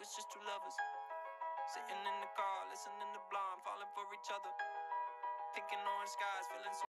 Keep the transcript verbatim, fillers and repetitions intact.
was just two lovers sitting in the car, listening to Blonde, falling for each other. Pink and orange skies, feeling so